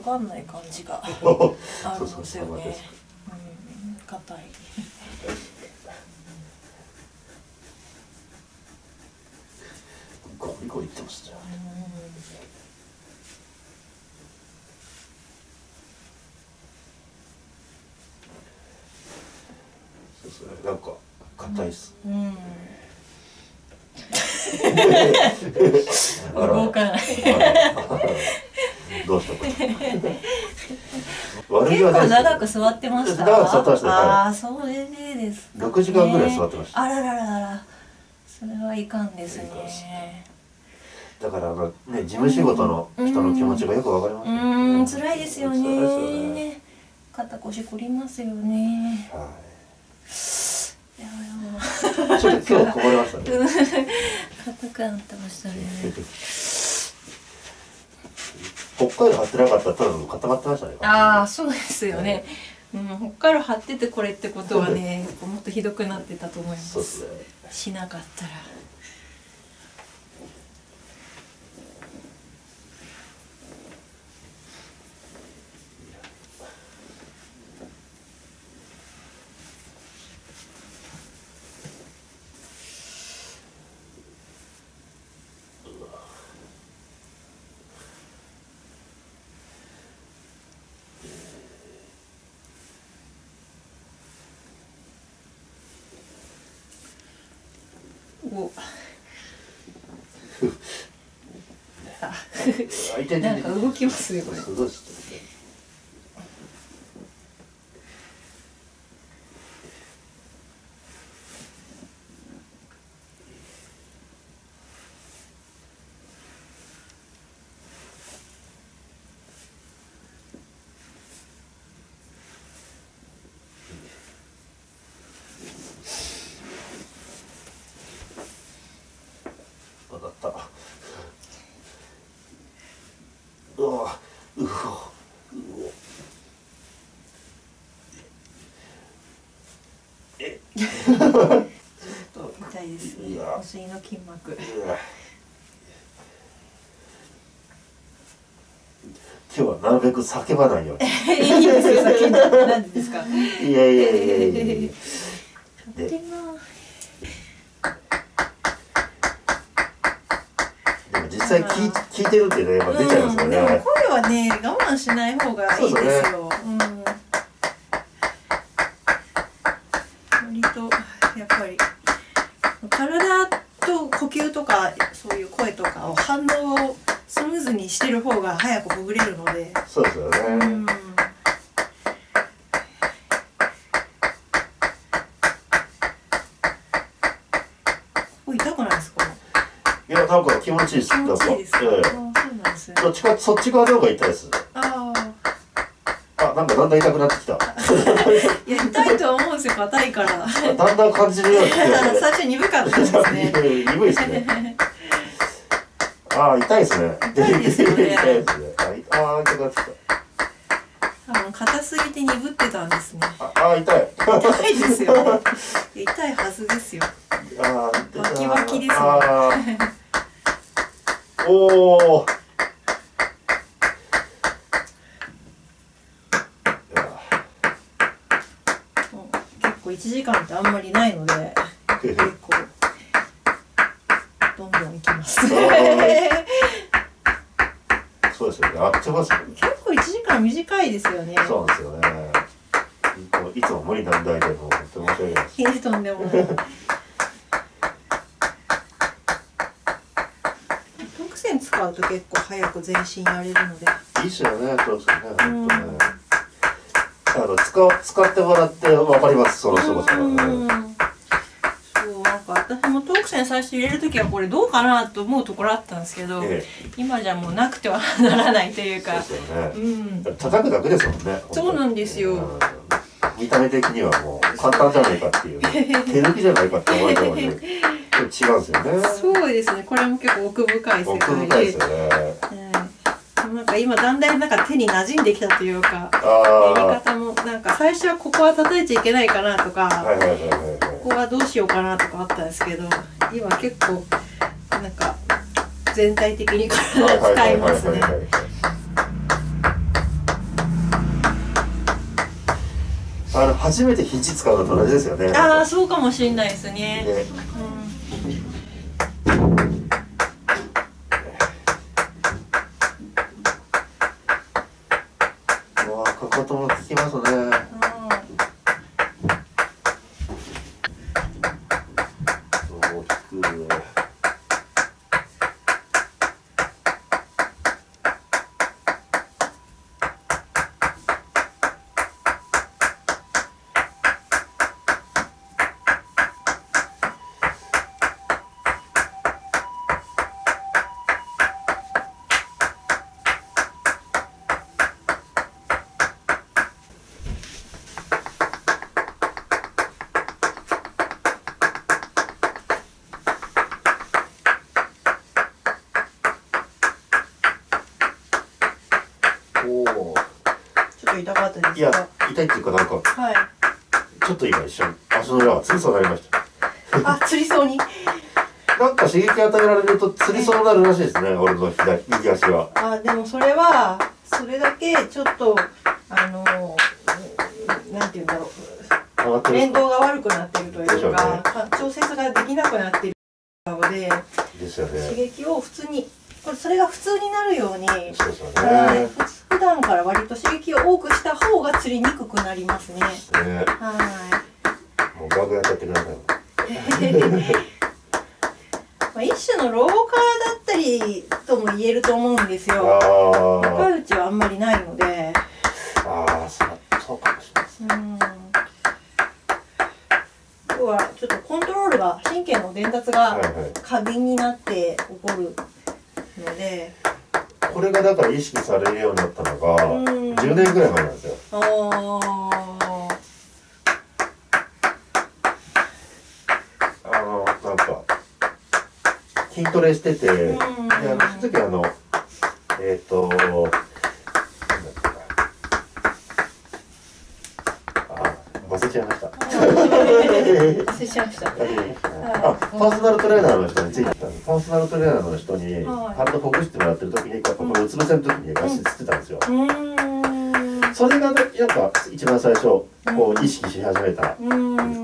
かんない感じがあるんですよね。硬い。 ゴリゴリいってますじゃん。そうそう、なんか硬いっす。 動かない。 どうしたこと。 結構長く座ってました。 長く座ってましたね。 ああ、それでですかね。 6時間ぐらい座ってました。 あらららら、それはいかんですね。 だからね、事務仕事の人の気持ちがよくわかります。 辛いですよね。肩腰凝りますよね。 はい。ちょっと今日こぼれましたね。 硬くなってましたね。 北海道張ってなかったらただの固まってましたね。 ああ、そうですよね。北海道張っててこれってことはね、もっとひどくなってたと思います。 そうですね。 しなかったら。なんか動きますよこれ。痛いですね。お尻の筋膜。 今日はなるべく叫ばないように。 いいですよ、叫んで。なんでですか。 いやいやいやいやいや。でも実際聞いてるってね、やっぱ出ちゃいますよね。 でも声はね、我慢しない方がいいですよ。割とやっぱり体と呼吸とかそういう声とかを反応をスムーズにしてる方が早くほぐれるので。 そうですよね。 痛くないですか？ いや、なんか気持ちいいです。 気持ちいいですか？そうなんですね。 どっちかそっち側の方が痛いです。なんかだんだん痛くなってきた。 いや、痛いとは思うんですよ、硬いから。 だんだん感じるようになって。 最初鈍かったですね。 鈍いですね。ああ、痛いですね。 痛いですよね。 痛いですね。ああ、痛くなってきた。 多分硬すぎて鈍ってたんですね。 ああ、痛い。 痛いですよね。痛いはずですよ。バキバキですね。 おお。 結構1時間ってあんまりないので、結構どんどんいきます。 そうですよね。合ってますよね。 結構1時間短いですよね。 そうですよね。いつも無理難題でも本当に申し訳ないです。 とんでもない。特線使うと結構早く全身やれるので。 いいっすよね、そうですよね。本当ね。使ってもらってわかります。そのすごさがね。 そう、なんか私もトーク線最初入れるときはこれどうかなと思うところあったんですけど、今じゃもうなくてはならないというか。 そうですよね。叩くだけですもんね。 そうなんですよ。 見た目的にはもう簡単じゃないかっていう、手抜きじゃないかって思われたのに違うんですよね。 そうですね。これも結構奥深い世界で。 奥深いですよね。 なんか今だんだんなんか手に馴染んできたというか、やり方もなんか最初はここは叩いちゃいけないかなとか、ここはどうしようかなとかあったんですけど、今結構なんか全体的に体使いますね。 初めて肘使うのと同じですよね。 ああ、そうかもしれないですね。 わあ、かかとも効きますね。大きく。 ちょっと痛かったですか？ いや、痛いっていうかなんか、 はい、 ちょっと今一瞬足の裏がつりそうになりました。 あ、つりそうに。 なんか刺激与えられるとつりそうになるらしいですね、俺の右足は。 あ、でもそれはそれだけちょっとなんていうんだろう、連動が悪くなっているというか、調節ができなくなっているので、 ですよね。 刺激を普通にそれが普通になるように、 そうですよね。 普段から割と刺激を多くした方が釣りにくくなりますね。 はい。もうガーガーやっちゃってください。 まあ一種の老化だったりとも言えると思うんですよ。若いうちはあんまりないので。 ああ、そうかもしれないですね。 今日はちょっとコントロールが、神経の伝達が過敏になって起こるので。 これがだから意識されるようになったのが10年ぐらい前なんですよ。なんか筋トレしてて、でその時なんだっけ忘れちゃいました。 忘れちゃいました。 パーソナルトレーナーの人についてたんです。パーソナルトレーナーの人に体ほぐしてもらってる時に、やっぱこのうつ伏せの時に足つってたんですよ。それがなんか一番最初こう意識し始めた